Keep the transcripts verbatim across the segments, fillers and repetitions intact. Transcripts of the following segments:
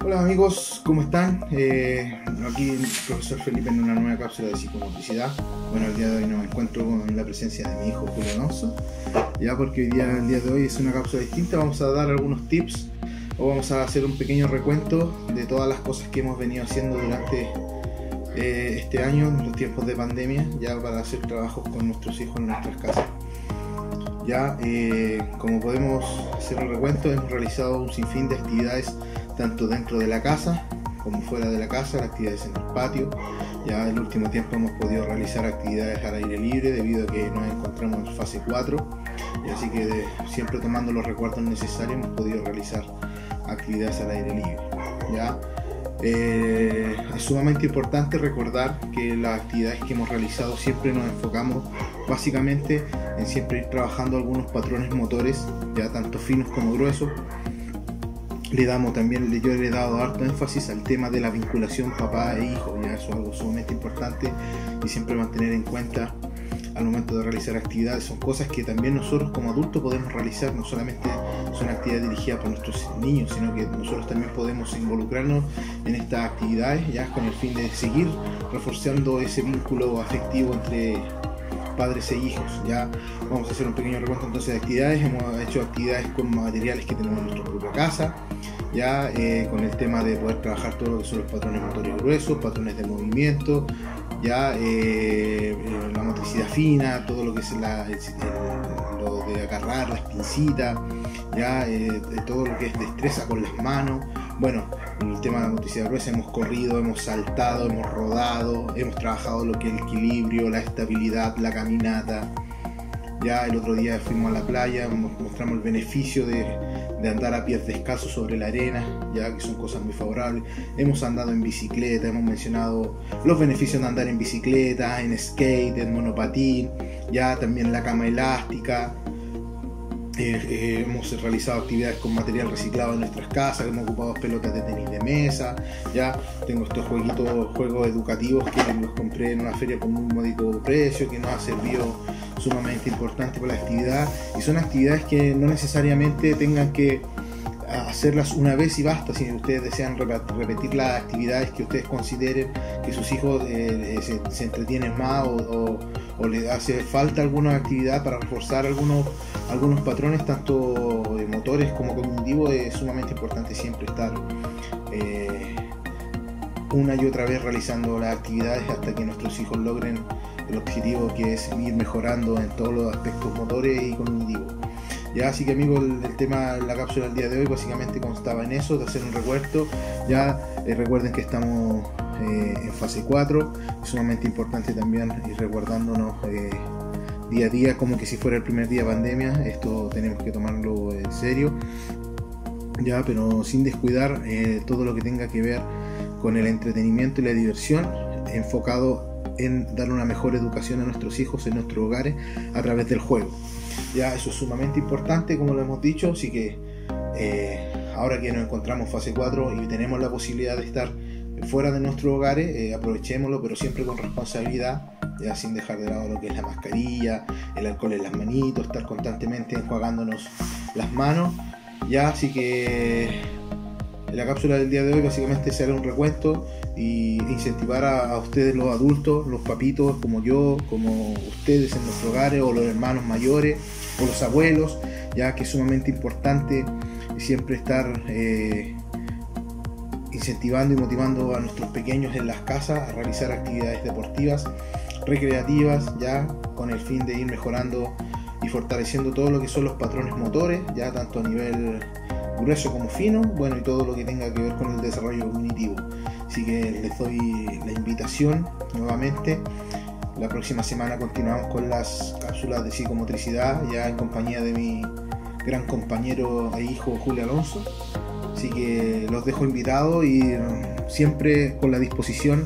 Hola amigos, ¿cómo están? Eh, aquí el profesor Felipe en una nueva cápsula de psicomotricidad. Bueno, el día de hoy nos encuentro con la presencia de mi hijo Julio Alonso, ya porque hoy día, el día de hoy es una cápsula distinta. Vamos a dar algunos tips o vamos a hacer un pequeño recuento de todas las cosas que hemos venido haciendo durante eh, este año, en los tiempos de pandemia, ya para hacer trabajos con nuestros hijos en nuestras casas. Ya, eh, como podemos hacer un recuento, hemos realizado un sinfín de actividades tanto dentro de la casa como fuera de la casa, actividades en el patio. Ya en el último tiempo hemos podido realizar actividades al aire libre debido a que nos encontramos en fase cuatro, y así que de, siempre tomando los recuerdos necesarios hemos podido realizar actividades al aire libre. Ya, eh, es sumamente importante recordar que las actividades que hemos realizado siempre nos enfocamos básicamente en siempre ir trabajando algunos patrones motores, ya tanto finos como gruesos. Le damos también, yo le he dado harto énfasis al tema de la vinculación papá e hijo, ya eso es algo sumamente importante y siempre mantener en cuenta al momento de realizar actividades. Son cosas que también nosotros como adultos podemos realizar, no solamente son actividades dirigidas por nuestros niños, sino que nosotros también podemos involucrarnos en estas actividades ya con el fin de seguir reforzando ese vínculo afectivo entre padres e hijos. Ya vamos a hacer un pequeño recuento entonces de actividades. Hemos hecho actividades con materiales que tenemos en nuestra propia casa, ya eh, con el tema de poder trabajar todo lo que son los patrones motores gruesos, patrones de movimiento, ya eh, la motricidad fina, todo lo que es la, el, el, lo de agarrar las pincitas, ya eh, todo lo que es destreza con las manos. Bueno, en el tema de la motricidad gruesa hemos corrido, hemos saltado, hemos rodado, hemos trabajado lo que es el equilibrio, la estabilidad, la caminata. Ya el otro día fuimos a la playa, mostramos el beneficio de, de andar a pies descalzos sobre la arena, ya que son cosas muy favorables. Hemos andado en bicicleta, hemos mencionado los beneficios de andar en bicicleta, en skate, en monopatín, ya también la cama elástica. Eh, eh, hemos realizado actividades con material reciclado en nuestras casas, hemos ocupado pelotas de tenis de mesa. Ya tengo estos jueguitos, juegos educativos que los compré en una feria con un módico precio, que nos ha servido sumamente importante para la actividad, y son actividades que no necesariamente tengan que hacerlas una vez y basta. Si ustedes desean repetir las actividades que ustedes consideren que sus hijos eh, se, se entretienen más o, o, o les hace falta alguna actividad para reforzar algunos, algunos patrones tanto de motores como cognitivos, es sumamente importante siempre estar eh, una y otra vez realizando las actividades hasta que nuestros hijos logren el objetivo, que es ir mejorando en todos los aspectos motores y cognitivos. Ya, así que amigos, el, el tema de la cápsula del día de hoy básicamente constaba en eso, de hacer un recuerdo. Ya eh, recuerden que estamos eh, en fase cuatro, es sumamente importante también ir recordándonos eh, día a día, como que si fuera el primer día de pandemia. Esto tenemos que tomarlo en serio, ya, pero sin descuidar eh, todo lo que tenga que ver con el entretenimiento y la diversión, enfocado en dar una mejor educación a nuestros hijos en nuestros hogares a través del juego. Ya, eso es sumamente importante, como lo hemos dicho. Así que eh, ahora que nos encontramos en fase cuatro y tenemos la posibilidad de estar fuera de nuestros hogares, eh, aprovechémoslo, pero siempre con responsabilidad, ya sin dejar de lado lo que es la mascarilla, el alcohol en las manitos, estar constantemente enjuagándonos las manos. Ya, así que en la cápsula del día de hoy básicamente se hará un recuento y incentivar a, a ustedes, los adultos, los papitos como yo, como ustedes en nuestros hogares, o los hermanos mayores o los abuelos, ya que es sumamente importante siempre estar eh, incentivando y motivando a nuestros pequeños en las casas a realizar actividades deportivas, recreativas, ya con el fin de ir mejorando y fortaleciendo todo lo que son los patrones motores, ya tanto a nivel grueso como fino, bueno, y todo lo que tenga que ver con el desarrollo cognitivo. Así que les doy la invitación nuevamente. La próxima semana continuamos con las cápsulas de psicomotricidad, ya en compañía de mi gran compañero e hijo Julio Alonso. Así que los dejo invitados y siempre con la disposición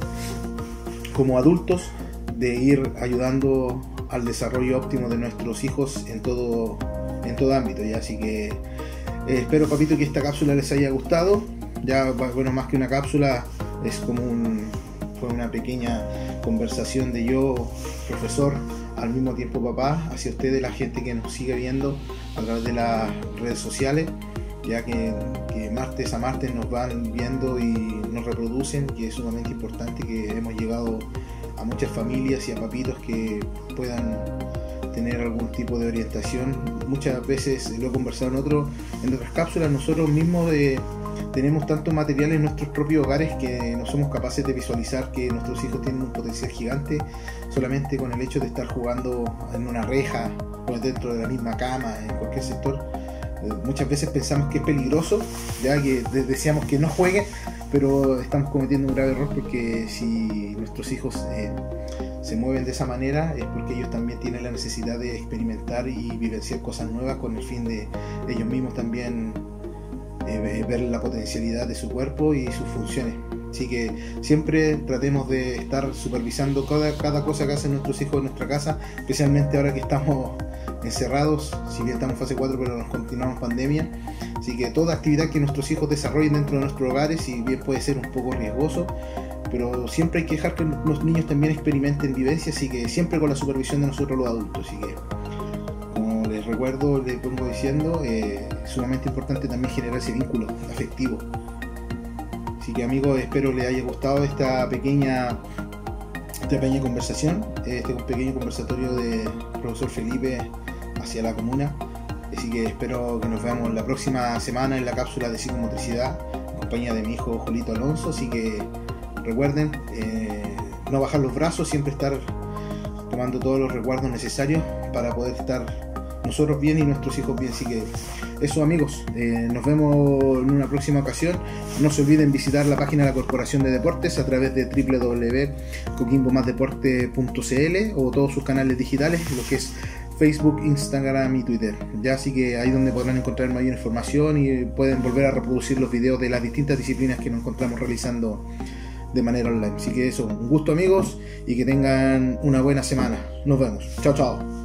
como adultos de ir ayudando al desarrollo óptimo de nuestros hijos en todo, en todo ámbito. Ya, así que eh, espero, papito, que esta cápsula les haya gustado. Ya, bueno, más que una cápsula, es como un, fue una pequeña conversación de yo, profesor, al mismo tiempo papá, hacia ustedes, la gente que nos sigue viendo a través de las redes sociales. ya que, que martes a martes nos van viendo y nos reproducen, y es sumamente importante que hemos llegado a muchas familias y a papitos que puedan tener algún tipo de orientación. Muchas veces, lo he conversado en, otro, en otras cápsulas, nosotros mismos eh, tenemos tanto material en nuestros propios hogares que no somos capaces de visualizar que nuestros hijos tienen un potencial gigante solamente con el hecho de estar jugando en una reja o dentro de la misma cama, en cualquier sector. Eh, muchas veces pensamos que es peligroso, ya que deseamos que no jueguen, pero estamos cometiendo un grave error, porque si nuestros hijos eh, se mueven de esa manera es porque ellos también tienen la necesidad de experimentar y vivenciar cosas nuevas con el fin de ellos mismos también eh, ver la potencialidad de su cuerpo y sus funciones. Así que siempre tratemos de estar supervisando cada, cada cosa que hacen nuestros hijos en nuestra casa, especialmente ahora que estamos encerrados, si bien estamos en fase cuatro pero nos continuamos pandemia. Así que toda actividad que nuestros hijos desarrollen dentro de nuestros hogares, si bien puede ser un poco riesgoso, pero siempre hay que dejar que los niños también experimenten vivencias, así que siempre con la supervisión de nosotros los adultos. Así que, como les recuerdo, les pongo diciendo, eh, es sumamente importante también generar ese vínculo afectivo. Así que, amigos, espero les haya gustado esta pequeña esta pequeña conversación, este pequeño conversatorio de profesor Felipe hacia la comuna. Así que espero que nos veamos la próxima semana en la cápsula de psicomotricidad en compañía de mi hijo Julito Alonso. Así que recuerden, eh, no bajar los brazos, siempre estar tomando todos los resguardos necesarios para poder estar nosotros bien y nuestros hijos bien. Así que eso, amigos, eh, nos vemos en una próxima ocasión. No se olviden visitar la página de la Corporación de Deportes a través de doble u doble u doble u punto coquimbo más deporte punto c l o todos sus canales digitales, lo que es Facebook, Instagram y Twitter. Ya, así que ahí donde podrán encontrar mayor información y pueden volver a reproducir los videos de las distintas disciplinas que nos encontramos realizando de manera online. Así que eso, un gusto, amigos, y que tengan una buena semana. Nos vemos. Chao, chao.